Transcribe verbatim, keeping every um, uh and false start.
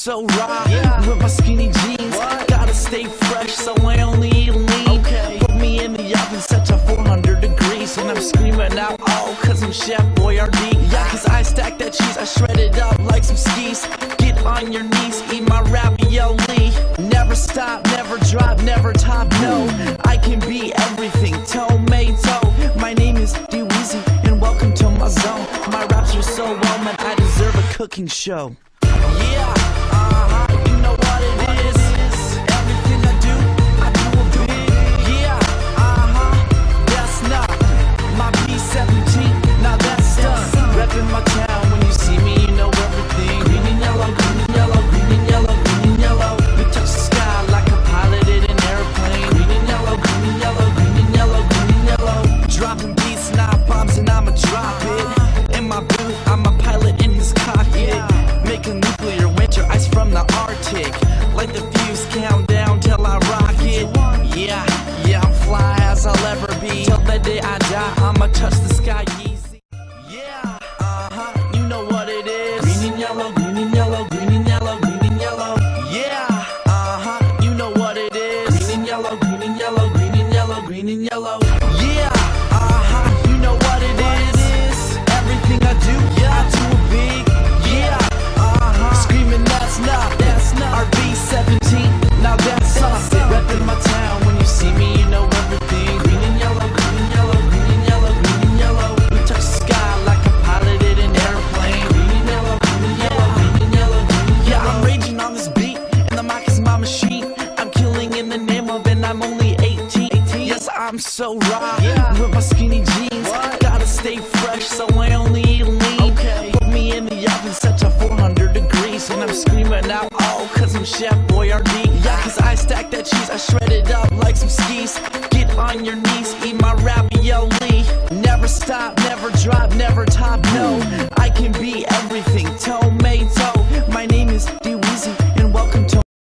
so raw, yeah. With my skinny jeans, what? Gotta stay fresh, so I only eat lean. Okay. Put me in the oven, set to four hundred degrees, and I'm screaming out, oh, cause I'm Chef Boyardee. Yeah, cause I stack that cheese, I shred it up like some skis. Get on your knees, eat my ravioli. Never stop, never drop, never top, no. I can be everything, tomato. My name is D-Weezy, and welcome to my zone. My raps are so well meant, I deserve a cooking show. Yeah, uh-huh, you know what it is. Everything I do, I do a big. Yeah, uh-huh, that's not my B seventeen, now that's done. Reppin' my town, when you see me, you know everything. Green and yellow, green and yellow, green and yellow, green and yellow. We touch the sky like a piloted an airplane. Green and yellow, green and yellow, green and yellow, green and yellow. Dropping beats, not bombs, and I'ma drop it. In my booth, I'm a pilot in his cockpit. Make a nuclear winter ice from the Arctic. Like the fuse countdown till I rock it. Yeah, yeah, I'm fly as I'll ever be. Till the day I die, I'ma touch the sky easy. Yeah, uh-huh, you know what it is. Green and yellow, green and yellow, green and yellow, green and yellow. Yeah, uh-huh, you know what it is. Green and yellow, green and yellow, green and yellow, green and yellow. Yeah, uh-huh, you know what it is. Everything I do, yeah, I do a big. Yeah, uh-huh, screaming that's not, that's not our B seventeen, now that's something. Reppin' my town, when you see me, you know everything. Green and yellow, green and yellow, green and yellow, green and yellow. We touch the sky like a piloted an airplane. Green and yellow, green and yellow, green and yellow, green and yellow. Yeah, I'm raging on this beat, and the mic is my machine. I'm killing in the name of, and I'm only eighteen. Yes, I'm so raw, yeah. With my skinny jeans, what? Gotta stay fresh, so I only eat lean. Okay. Put me in the oven, set to four hundred degrees, and I'm screaming out, oh, cause I'm Chef Boyardee. Yeah, cause I stack that cheese, I shred it up like some skis. Get on your knees, eat my ravioli. Never stop, never drop, never top, no. I can be everything, tomato. My name is D-Weezy,